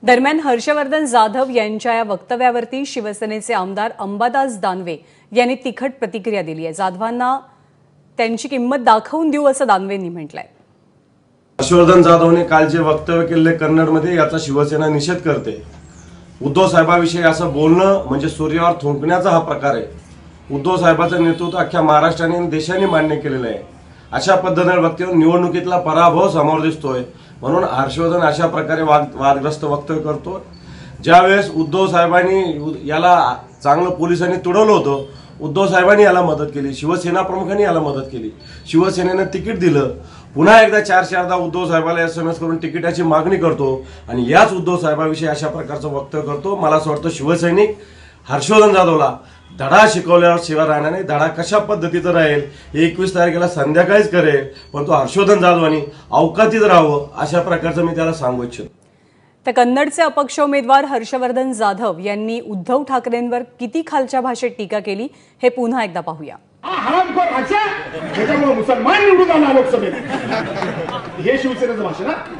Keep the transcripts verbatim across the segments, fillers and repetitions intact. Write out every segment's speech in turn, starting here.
दरम्यान हर्षवर्धन जाधव यांच्या या वक्तव्यावरती शिवसेनेचे आमदार अंबादास दानवे यांनी तिखट प्रतिक्रिया दिली आहे। जाधवांना त्यांची किंमत दाखवून देऊ असं दानवेंनी म्हटलंय। हर्षवर्धन जाधवने काल जे वक्तव्य केले कन्नडमध्ये याचा शिवसेना निषेध करते। उद्धव साहेबांविषयी असं बोलणं म्हणजे सूर्यावर थुंकण्याचा हा प्रकार आहे। उद्धव साहेबांचं नेतृत्व अख्ख्या महाराष्ट्राने आणि देशाने मान्य केलेलं आहे। अशा पद्धतीने वक्तव्य निवडणुकीतला पराभव समोर दिसतोय, म्हणून हर्षवर्धन अशा प्रकारे वाद वादग्रस्त वक्तव्य करतो। ज्यावेळेस उद्धव साहेबांनी याला चांगलं पोलिसांनी तुडवलं होतं, उद्धव साहेबांनी याला मदत केली, शिवसेना प्रमुखांनी याला मदत केली, शिवसेनेने तिकीट दिलं। पुन्हा एकदा चार चारदा उद्धव साहेबांना एसएमएस करून तिकिटाची मागणी करतो आणि याच उद्धव साहेबांविषयी अशा प्रकारचं वक्तव्य करतो। मला असं वाटतं शिवसैनिक हर्षवर्धन जाधवला धडा शिकवल्यावर शिवाय राहणार नाही। धडा कशा पद्धतीचा राहील हे एकवीस तारखेला संध्याकाळीच करेल, पण तो हर्षवर्धन जाधवांनी अवकातीत राहावं अशा प्रकारचं मी त्याला सांगू इच्छितो। तर कन्नडचे अपक्ष उमेदवार हर्षवर्धन जाधव यांनी उद्धव ठाकरेंवर किती खालच्या भाषेत टीका केली हे पुन्हा एकदा पाहूया। हरामखोर भाषा, त्याच्यामुळे मुसलमान निवडून आला लोकसभेत, हे शिवसेनेचं भाषण आहे।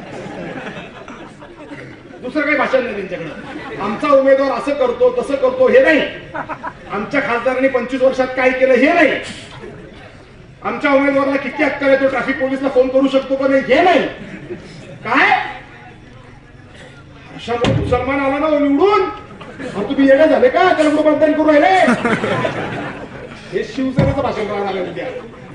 दुसरं काही भाषण नाही त्यांच्याकडे। आमचा उमेदवार असं करतो तसं करतो हे नाही, आमच्या खासदारांनी पंचवीस वर्षात काय केलं हे नाही, आमच्या उमेदवाराला किती अक्कल आहे तो ट्रॅफिक पोलिसला फोन करू शकतो का नाही हे नाही। काय अशा मुसलमान आला ना निवडून, तुम्ही येणं झाले का त्याला कुठं मतदान करू राहिले? हे शिवसेनेचं भाषण राहणार उद्या।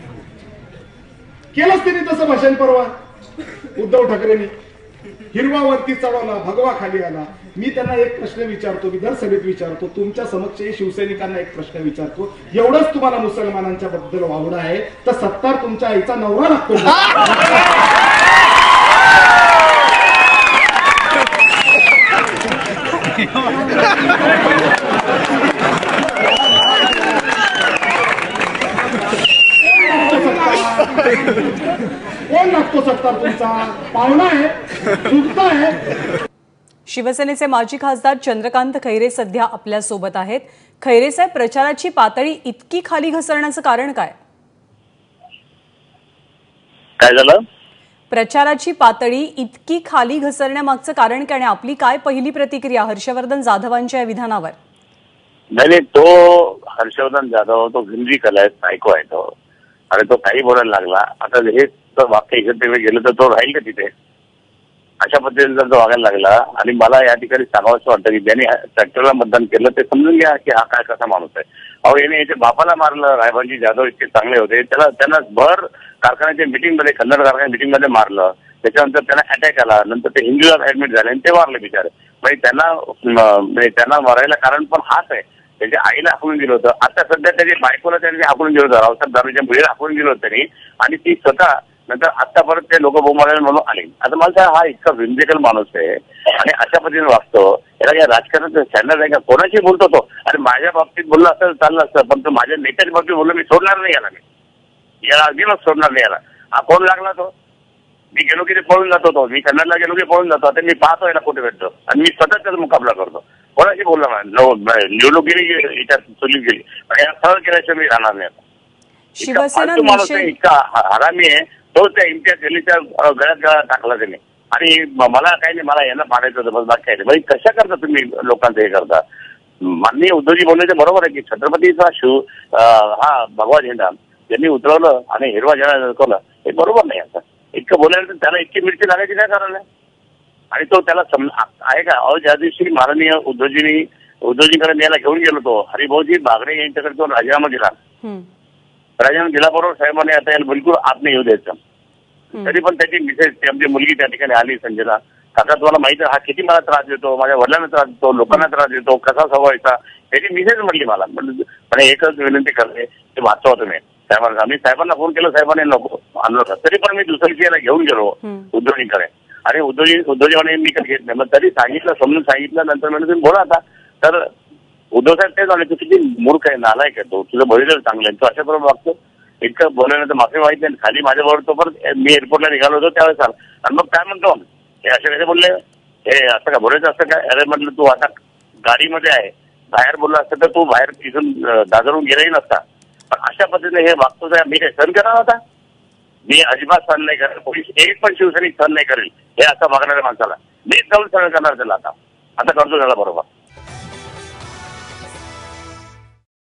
केलंच त्यांनी तसं भाषण परवा उद्धव ठाकरेंनी। हिरवा वरती चढवला, भगवा खाली आला। मी त्यांना एक प्रश्न विचारतो, विधानसभेत विचारतो, तुमच्या समक्ष शिवसैनिकांना एक प्रश्न विचारतो, एवढंच तुम्हाला मुसलमानांच्या बद्दल वावडं आहे तर सत्तार तुमच्या आईचा नवरा लागतो? कोण लागतो सत्तार? तुमचा पाहुणा आहे, चुलता आहे। शिवसेनेचे माजी खासदार चंद्रकांत खैरे सध्या आपल्या सोबत आहेत। खैरे साहेब, प्रचाराची पातळी इतकी खाली घसरण्याचं कारण काय? काय झालं? प्रचाराची पातळी इतकी खाली घसरण्यामागचं कारण काय? आपली काय पहिली प्रतिक्रिया हर्षवर्धन जाधवांच्या विधानावर? नाही, तो हर्षवर्धन जाधव तो भिंडरीकल आहे, सायको आहे तो, आणि तो काही बोलायला लागला। आता हे वाक्य इकडे गेलं तर तो राहील का तिथे? अशा पद्धतीने जर तो वागायला लागला, आणि मला या ठिकाणी सांगावंसं वाटतं की ज्यांनी ट्रॅक्टरला मतदान केलं ते समजून घ्या की हा काय कसा माणूस आहे। अहो, याने याच्या बापाला मारलं, रायभानजी जाधव इतके चांगले होते, त्याला त्यांना भर कारखान्याच्या मिटिंगमध्ये, कन्नड कारखान्याच्या मिटिंगमध्ये मारलं, त्याच्यानंतर त्यांना अटॅक आला, नंतर ते हिंदूला ऍडमिट झाले आणि ते मारले बिचारे। म्हणजे त्यांना म्हणजे त्यांना मारायला कारण पण हाच आहे, त्याच्या आईला हाकलून दिलं होतं। आता सध्या त्याच्या बायकोला त्यांनी हाकलून दिलं होतं, रावसाहेब दानवेच्या मुलीला हाकलून दिलं होतं त्यांनी, आणि ती स्वतः नंतर आता परत ते लोक बोंबायला म्हणून आले। आता मला हा इतका विंजेकल माणूस आहे आणि अशा पद्धतीने वागतो, याला काय राजकारणाचं स्टँडर्ड आहे का? कोणाशी बोलतो तो? आणि माझ्या बाबतीत बोललं असतं चाललं असतं, पण तो माझ्या नेत्याच्या बाबतीत बोललो मी सोडणार नाही याला, मी याला अजिबात सोडणार नाही याला। हा कोण लागला तो? मी गेलो की ते पळून जातो तो, मी कन्नडला गेलो की पळून जातो। आता मी पाहतो याला कुठे भेटतो आणि मी स्वतः त्याचा मुकाबला करतो। कोणाशी बोलला निवडणूक गेली याच्यात चुली गेली, पण या सहज केल्याशिवाय मी राहणार नाही। शिवसेना माणूस इतका हरामी आहे तो, त्या इम्तियाज जलीलच्या गळ्यात गळा टाकला त्याने। आणि मला काही नाही, मला यांना पाडायचं होतं बस, बाकी काही नाही। कशा करता तुम्ही लोकांचं हे करता? माननीय उद्धवजी बोलले ते बरोबर आहे की छत्रपतीचा शिव हा भगवा झेंडा त्यांनी उतरवलं आणि हिरवा झेंडा दाखवला, हे बरोबर नाही। आता इतकं बोलायला त्याला इतकी मिरची लागायची काय कारण आहे? आणि तो त्याला आहे का? अहो, ज्या दिवशी माननीय उद्धवजींनी उद्धवजींकडे याला घेऊन गेलो तो हरिभाऊजी बागडे यांच्याकडे तो राजीनामा दिला, राजीनामा दिल्याबरोबर साहेबांनी आता याला बिलकुल आत नाही येऊ द्यायचं। तरी पण त्याची मिसेस, आमची मुलगी त्या ठिकाणी आली, संजना, काका तुम्हाला माहिती आहे हा किती मला त्रास देतो, माझ्या वडिलांना त्रास देतो, लोकांना त्रास देतो, कसा सवयचा? त्याची मिसेस म्हणली मला, पण एकच विनंती करते ते वाचवा तुम्ही साहेबांना। आम्ही साहेबांना फोन केला, साहेबांनी नको आणलं होतं, तरी पण मी दुसऱ्या याला घेऊन गेलो उद्धवजींकडे, आणि उद्धवजी उद्धवजी म्हणे मी काही घेत नाही। मग तरी सांगितलं, समजून सांगितलं, नंतर म्हणजे तुम्ही बोला आता। तर उद्धव साहेब तेच म्हणे तू किती मूर्ख आहे, नालायक आहे, तो तुझं भविष्य चांगलं आहे, तो अशा बरोबर वागतो। इतकं बोलण्यानंतर माफी माहिती नाही, खाली माझ्याबरोबर तो परत मी एअरपोर्टला निघालो होतो त्यावेळेस आला, आणि मग काय म्हणतो हे असे कसे बोलले, हे असं का बोलायचं असतं काय? अरे म्हटलं तू आता गाडीमध्ये आहे, बाहेर बोलला असतं तर तू बाहेर तिथून दादरून गेलाही नसता, पण अशा पद्धतीने हे वागतो मी काय सहन करणार होता? मी अजिबात सहन नाही करेल, पोलीस एक पण शिवसैनिक सहन नाही करेल हे असं वागणाऱ्या माणसाला मी जाऊन सहन करणार त्याला. आता आता करतो त्याला बरोबर.